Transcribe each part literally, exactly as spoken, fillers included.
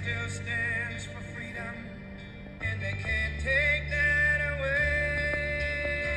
still stands for freedom, and they can't take that away.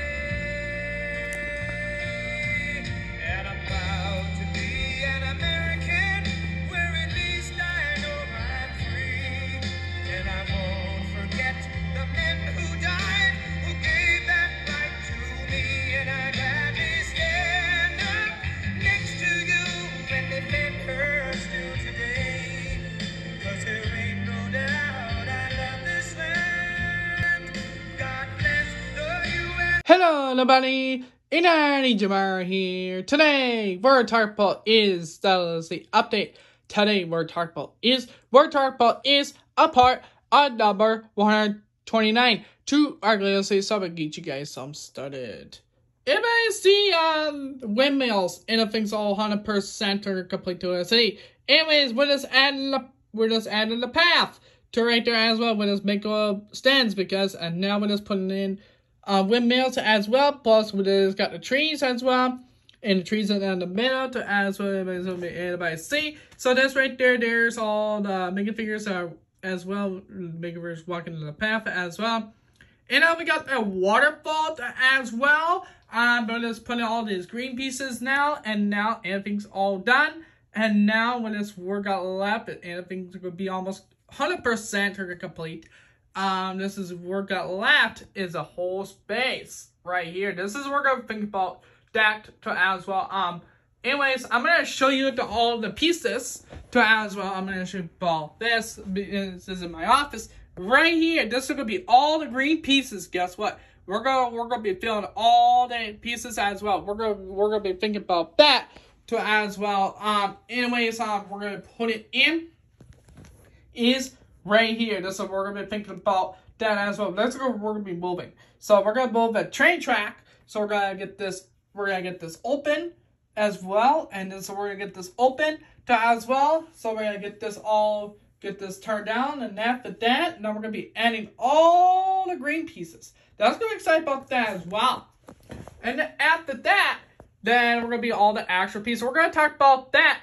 And I'm proud to be an American, where at least I know I'm free. And I won't forget the men who died, who gave that right to me. And I'd gladly stand up next to you and defend her still today. 'Cause there ain't no doubt I love this land. God bless the U S Hello, everybody. Inani Jamar here. Today, we're talking about is that is the update. Today, we're talking about is we're talking about is a part on number one hundred twenty-nine. To our legacy, so I get you guys some started. Anybody see um windmills and things all one hundred percent are complete to a city. Anyways, we're just adding the we're just adding the path to right there as well. We're just making uh, stands because and now we're just putting in uh, windmills as well. Plus, we just got the trees as well, and the trees are in the middle to as well as everybody see. So that's right there. There's all the Mega figures are as well. Mega figures walking in the path as well. And now we got a waterfall as well. Um, but let's put in all these green pieces now, and now everything's all done. And now when this work got left, everything's gonna be almost one hundred percent complete. Um, this is work got left is a whole space right here. This is we're gonna think about that to as well. Um, anyways, I'm gonna show you the, all the pieces to as well. I'm gonna show you about this. This is in my office right here. This is gonna be all the green pieces. Guess what? We're gonna we're gonna be filling all the pieces as well. We're gonna we're gonna be thinking about that to as well. Um, anyways, um, we're gonna put it in is right here. This is what we're gonna be thinking about that as well. That's what we're gonna be moving. So we're gonna move a train track. So we're gonna get this. We're gonna get this open as well, and then so we're gonna get this open to as well. So we're gonna get this all get this turned down, and after that, now we're gonna be adding all the green pieces. That's gonna be excited about that as well. And then after that, then we're gonna be all the actual pieces. We're gonna talk about that.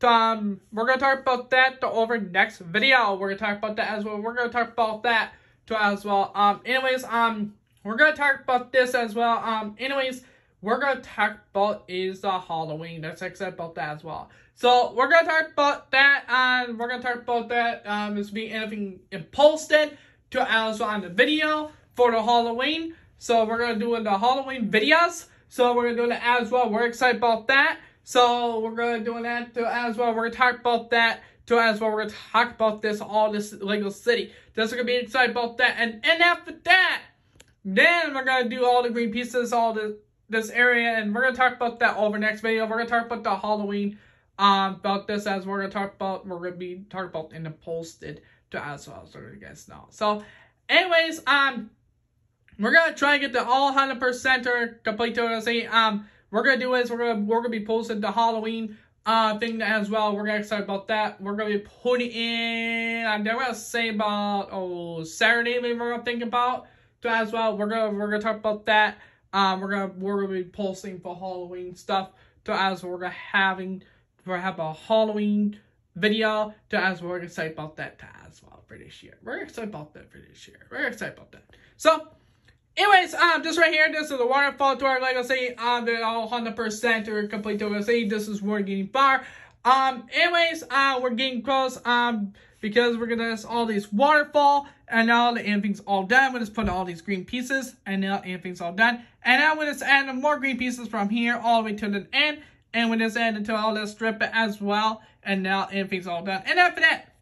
Um, we're gonna talk about that to over next video. We're gonna talk about that as well. We're gonna talk about that to as well. Um, anyways, um, we're gonna talk about this as well. Um, anyways, we're gonna talk about is the Halloween. That's excited about that as well. So we're gonna talk about that, and we're gonna talk about that. Um, this be anything posted to as well on the video for the Halloween. So we're gonna do the Halloween videos. So we're gonna do that as well. We're excited about that. So we're gonna do that to as well. We're gonna talk about that to as well. We're gonna talk about this all this Lego City. Just gonna be excited about that. And and after that, then we're gonna do all the green pieces, all the this area, and we're gonna talk about that over next video. We're gonna talk about the Halloween um about this as we're gonna talk about we're gonna be talking about in the posted to as well, so you guys know. So anyways, um we're gonna try and get the all one hundred percent or complete to say um we're gonna do is we're gonna we're gonna be posting the Halloween uh thing as well. We're gonna excited about that. We're gonna be putting in I'm gonna say about oh Saturday maybe we're gonna think about to as well. We're gonna we're gonna talk about that. Um we're gonna we're gonna be posting for Halloween stuff to as well. We're gonna having we're gonna have a Halloween video to as well. We're excited about that to as well for this year. We're excited about that for this year. We're excited about that. So anyways, um, just right here, this is the waterfall to our Lego City. Um, they're all one hundred percent or complete to Lego City. This is where we're getting far. Um, anyways, uh, we're getting close. Um, because we're gonna have all these waterfall, and now the anything's all done. We're just putting all these green pieces, and now anything's all done. And now we're just adding more green pieces from here all the way to the end, and we just add it to all this strip as well. And now anything's all done. And after that,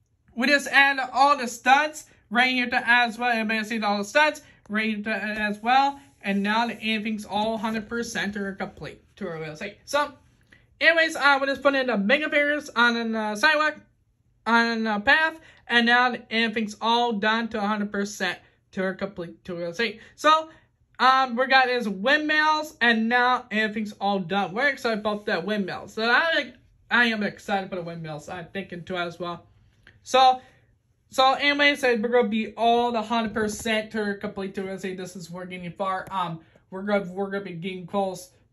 we just add all the studs right here to as well. Everybody see all the studs. Right as well, and now the anything's all one hundred percent or complete to our website. So, anyways, uh, we just put in the mega figures on the sidewalk, on the path, and now the anything's all done to one hundred percent to our complete to our website. So, um, we got is windmills, and now anything's all done. We're excited about that windmills. So I, I am excited about the windmills. I'm thinking too as well. So. So anyways, we're gonna be all the one hundred percent to complete to say this is we're getting far. Um, we're gonna we're gonna be getting close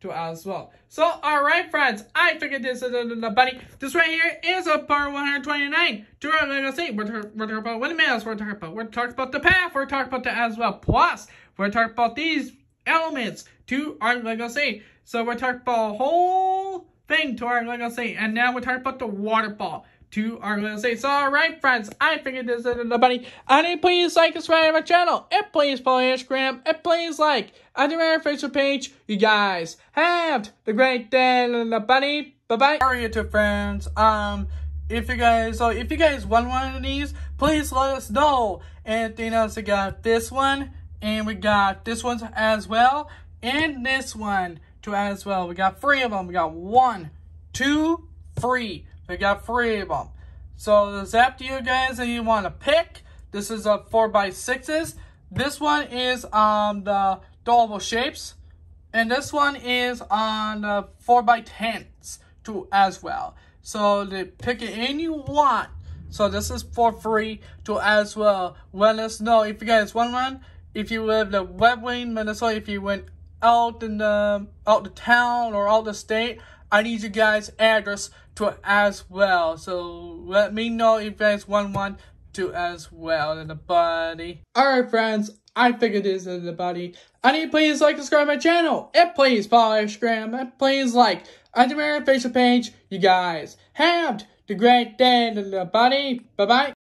to as well. So, alright friends, I figured this is the buddy. This right here is a part one hundred twenty-nine. To our legacy, we're, we're talking about windmills, we're talking about, we're talking about the path, we're talking about that as well. Plus, we're talking about these elements to our legacy. So we're talking about a whole thing to our legacy. And now we're talking about the waterfall to our legacy. So alright friends, I figured this is the buddy. And please like and subscribe to my channel. And please follow Instagram. And please like on the my Facebook page. You guys have the great day, the buddy. Bye bye. How are you two friends? Um if you guys so if you guys want one of these, please let us know. And you know, so we got this one, and we got this one as well, and this one too as well. We got three of them. We got one, two, three. We got three of them. So it's up to you guys if you want to pick. This is a four by sixes. This one is on the oval shapes. And this one is on the four by tens too as well. So they pick it any you want. So this is for free to as well. Let us know if you guys want one. If you live in Red Wing, Minnesota, if you went out in the out the town or out the state, I need you guys' address to it as well. So let me know if you guys want one to as well, and the buddy. Alright friends, I figured this is the buddy. I need please like and subscribe my channel. And please follow Instagram. And please like on the Facebook page. You guys have the great day, the buddy. Bye bye.